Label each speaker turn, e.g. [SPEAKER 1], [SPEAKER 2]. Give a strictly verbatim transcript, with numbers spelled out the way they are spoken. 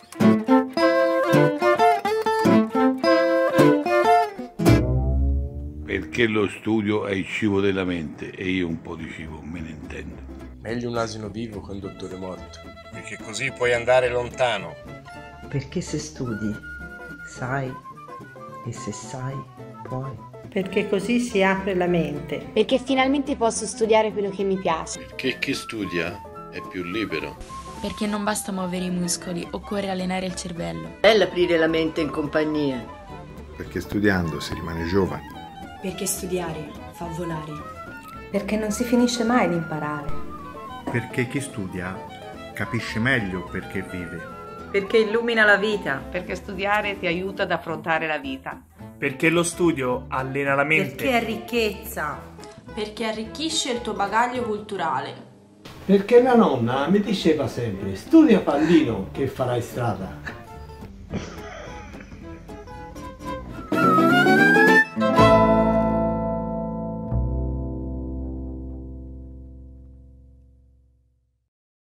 [SPEAKER 1] Perché lo studio è il cibo della mente e io un po' di cibo me ne intendo.
[SPEAKER 2] Meglio un asino vivo che un dottore morto.
[SPEAKER 3] Perché così puoi andare lontano.
[SPEAKER 4] Perché se studi, sai, e se sai, puoi.
[SPEAKER 5] Perché così si apre la mente.
[SPEAKER 6] Perché finalmente posso studiare quello che mi piace.
[SPEAKER 7] Perché chi studia è più libero.
[SPEAKER 8] Perché non basta muovere i muscoli, occorre allenare il cervello.
[SPEAKER 9] Bello aprire la mente in compagnia.
[SPEAKER 10] Perché studiando si rimane giovani.
[SPEAKER 11] Perché studiare fa volare.
[SPEAKER 12] Perché non si finisce mai di imparare.
[SPEAKER 13] Perché chi studia capisce meglio perché vive.
[SPEAKER 14] Perché illumina la vita.
[SPEAKER 15] Perché studiare ti aiuta ad affrontare la vita.
[SPEAKER 16] Perché lo studio allena la mente.
[SPEAKER 14] Perché è ricchezza.
[SPEAKER 17] Perché arricchisce il tuo bagaglio culturale.
[SPEAKER 18] Perché mia nonna mi diceva sempre, studia Pandino che farai strada.